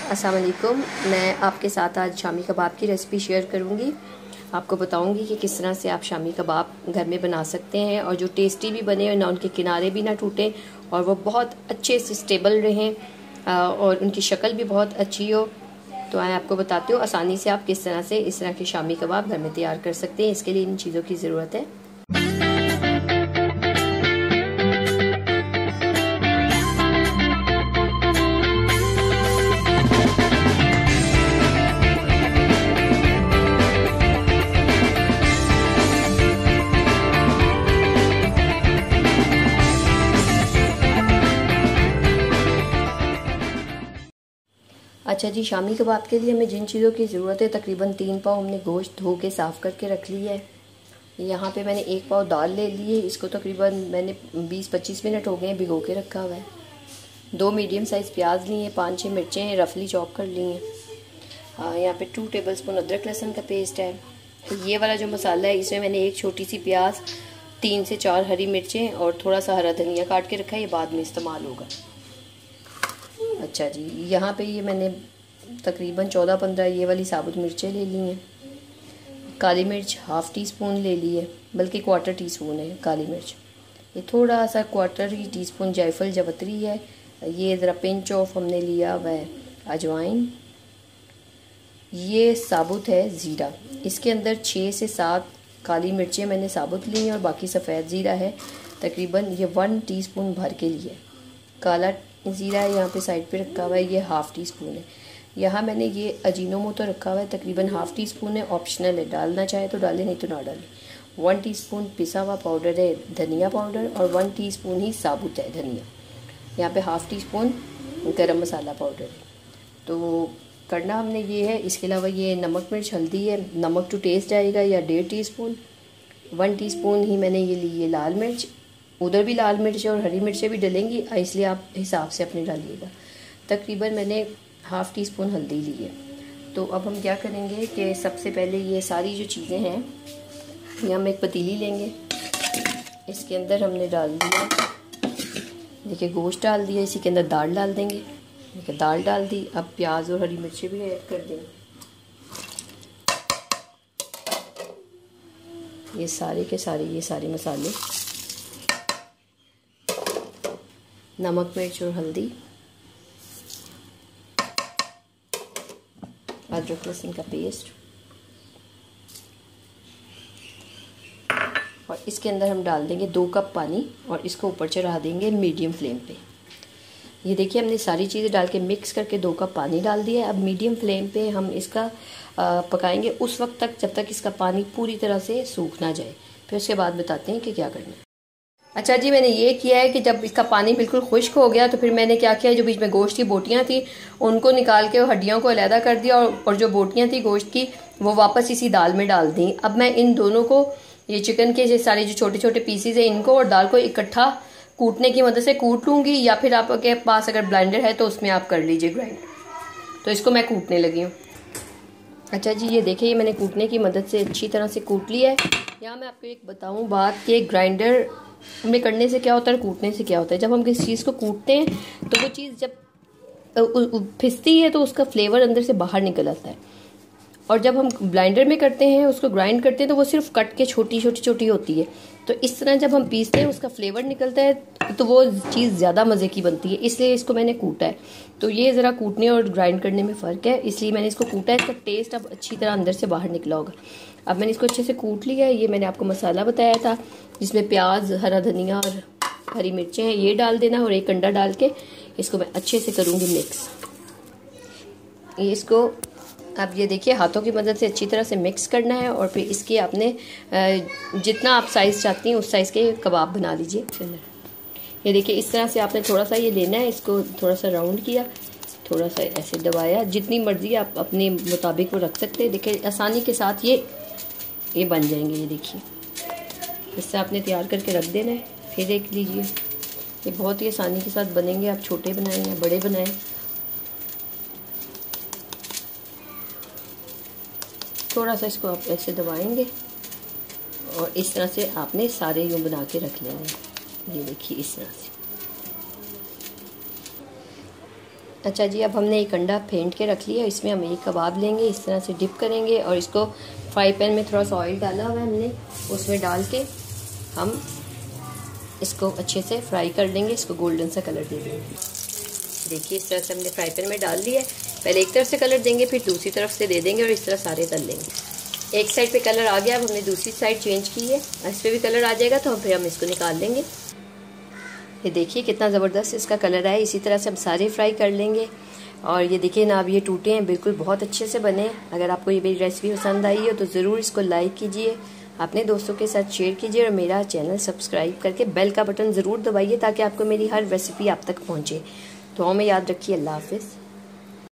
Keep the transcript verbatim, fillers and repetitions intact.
अस्सलाम वालेकुम। मैं आपके साथ आज शामी कबाब की रेसिपी शेयर करूंगी। आपको बताऊंगी कि किस तरह से आप शामी कबाब घर में बना सकते हैं और जो टेस्टी भी बने ना, उनके किनारे भी ना टूटें और वो बहुत अच्छे से स्टेबल रहें और उनकी शक्ल भी बहुत अच्छी हो। तो मैं आपको बताती हूँ आसानी से आप किस तरह से इस तरह के शामी कबाब घर में तैयार कर सकते हैं। इसके लिए इन चीज़ों की ज़रूरत है। अच्छा जी, शामी कबाब के लिए हमें जिन चीज़ों की ज़रूरत है, तकरीबन तीन पाव हमने गोश्त धो के साफ़ करके रख लिया है। यहाँ पे मैंने एक पाव दाल ले ली है। इसको तकरीबन मैंने बीस पच्चीस मिनट हो गए हैं भिगो के रखा हुआ है। दो मीडियम साइज़ प्याज लिए हैं, पाँच छः मिर्चें रफली चॉप कर ली हैं। हाँ, यहाँ पे टू टेबल स्पून अदरक लहसुन का पेस्ट है। ये वाला जो मसाला है, इसमें मैंने एक छोटी सी प्याज, तीन से चार हरी मिर्चें और थोड़ा सा हरा धनिया काट के रखा है। ये बाद में इस्तेमाल होगा। अच्छा जी, यहाँ पे ये मैंने तकरीबन चौदह पंद्रह ये वाली साबुत मिर्चें ले ली हैं। काली मिर्च हाफ़ टी स्पून ले ली है, बल्कि क्वार्टर टी स्पून है काली मिर्च। ये थोड़ा सा क्वार्टर ही टी स्पून जायफल जवतरी है। ये ज़रा पिंच ऑफ हमने लिया वह अजवाइन। ये साबुत है ज़ीरा। इसके अंदर छः से सात काली मिर्चें मैंने साबुत ली हैं और बाकी सफ़ेद ज़ीरा है। तकरीबन ये वन टीस्पून भर के लिए काला ज़ीरा है। यहाँ पे साइड पे रखा हुआ है, ये हाफ़ टी स्पून है। यहाँ मैंने ये अजीनोमोटो रखा हुआ है, तकरीबन हाफ़ टी स्पून है। ऑप्शनल है, डालना चाहे तो डालें, नहीं तो ना डालें। वन टीस्पून पिसा हुआ पाउडर है धनिया पाउडर और वन टीस्पून ही साबुत है धनिया। यहाँ पे हाफ़ टी स्पून गरम मसाला पाउडर है। तो करना हमने ये है। इसके अलावा ये नमक मिर्च हल्दी है, नमक टू टेस्ट आएगा या डेढ़ teaspoon. One teaspoon ही मैंने ये ली है लाल मिर्च। उधर भी लाल मिर्च और हरी मिर्चें भी डलेंगी, इसलिए आप हिसाब से अपने डालिएगा। तकरीबन मैंने हाफ़ टी स्पून हल्दी ली है। तो अब हम क्या करेंगे कि सबसे पहले ये सारी जो चीज़ें हैं, ये हम एक पतीली लेंगे। इसके अंदर हमने डाल दिया, देखिए गोश्त डाल दिया। इसी के अंदर दाल डाल देंगे। देखिए दाल डाल दी। अब प्याज और हरी मिर्चें भी ऐड कर देंगे। ये सारे के सारे ये सारे मसाले, नमक मिर्च और हल्दी, अदरक लहसुन का पेस्ट, और इसके अंदर हम डाल देंगे दो कप पानी और इसको ऊपर चढ़ा देंगे मीडियम फ्लेम पे। ये देखिए हमने सारी चीज़ें डाल के मिक्स करके दो कप पानी डाल दिया है। अब मीडियम फ्लेम पे हम इसका पकाएंगे उस वक्त तक जब तक इसका पानी पूरी तरह से सूख ना जाए। फिर उसके बाद बताते हैं कि क्या करना है। अच्छा जी, मैंने ये किया है कि जब इसका पानी बिल्कुल खुश्क हो गया तो फिर मैंने क्या किया, जो बीच में गोश्त की बोटियाँ थी उनको निकाल के हड्डियों को अलहदा कर दिया और, और जो बोटियाँ थी गोश्त की वो वापस इसी दाल में डाल दी। अब मैं इन दोनों को, ये चिकन के जो सारे जो छोटे छोटे पीसीज हैं, इनको और दाल को इकट्ठा कूटने की मदद से कूट लूँगी, या फिर आपके पास अगर ब्लेंडर है तो उसमें आप कर लीजिए ग्राइंड। तो इसको मैं कूटने लगी हूँ। अच्छा जी, ये देखिए ये मैंने कूटने की मदद से अच्छी तरह से कूट लिया है। यहाँ मैं आपको एक बताऊँ बात कि ग्राइंडर में करने से क्या होता है, कूटने से क्या होता है। जब हम किसी चीज़ को कूटते हैं तो वो चीज़ जब फिसती है तो उसका फ्लेवर अंदर से बाहर निकल आता है, और जब हम ब्लाइंडर में करते हैं, उसको ग्राइंड करते हैं, तो वो सिर्फ कट के छोटी छोटी छोटी होती है। तो इस तरह जब हम पीसते हैं उसका फ्लेवर निकलता है तो वो चीज़ ज़्यादा मज़े की बनती है। इसलिए इसको मैंने कूटा है। तो ये ज़रा कूटने और ग्राइंड करने में फ़र्क है, इसलिए मैंने इसको कूटा है। इसका टेस्ट अब अच्छी तरह अंदर से बाहर निकला होगा। अब मैंने इसको अच्छे से कूट लिया है। ये मैंने आपको मसाला बताया था जिसमें प्याज, हरा धनिया और हरी मिर्चें हैं, ये डाल देना और एक अंडा डाल के इसको मैं अच्छे से करूँगी मिक्स। इसको अब ये देखिए हाथों की मदद से अच्छी तरह से मिक्स करना है और फिर इसके आपने जितना आप साइज़ चाहती हैं उस साइज़ के कबाब बना लीजिए। ये देखिए इस तरह से आपने थोड़ा सा ये लेना है, इसको थोड़ा सा राउंड किया, थोड़ा सा ऐसे दबाया, जितनी मर्जी आप अपने मुताबिक वो रख सकते हैं। देखिए आसानी के साथ ये ये बन जाएंगे। ये देखिए इससे आपने तैयार करके रख देना है। फिर देख लीजिए ये बहुत ही आसानी के साथ बनेंगे। आप छोटे बनाएं या बड़े बनाएं। थोड़ा सा इसको आप ऐसे दबाएंगे और इस तरह से आपने सारे यूँ बना के रख लेने। ये देखिए इस तरह से। अच्छा जी, अब हमने एक अंडा फेंट के रख लिया। इसमें हम एक कबाब लेंगे, इस तरह से डिप करेंगे और इसको फ्राई पैन में थोड़ा सा ऑयल डाला हुआ है हमने, उसमें डाल के हम इसको अच्छे से फ्राई कर लेंगे, इसको गोल्डन सा कलर दे देंगे। देखिए इस तरह से हमने फ्राई पैन में डाल दिया है। पहले एक तरफ से कलर देंगे, फिर दूसरी तरफ से दे देंगे और इस तरह सारे तल लेंगे। एक साइड पे कलर आ गया, अब हमने दूसरी साइड चेंज की है, इस पर भी कलर आ जाएगा तो फिर हम इसको निकाल लेंगे। ये देखिए कितना ज़बरदस्त इसका कलर आया। इसी तरह से हम सारे फ्राई कर लेंगे। और ये देखिए ना, अब ये टूटे हैं, बिल्कुल बहुत अच्छे से बने। अगर आपको ये मेरी रेसिपी पसंद आई हो तो ज़रूर इसको लाइक कीजिए, अपने दोस्तों के साथ शेयर कीजिए और मेरा चैनल सब्सक्राइब करके बेल का बटन ज़रूर दबाइए ताकि आपको मेरी हर रेसिपी आप तक पहुँचे। तो हमें याद रखिए। अल्लाह हाफिज़।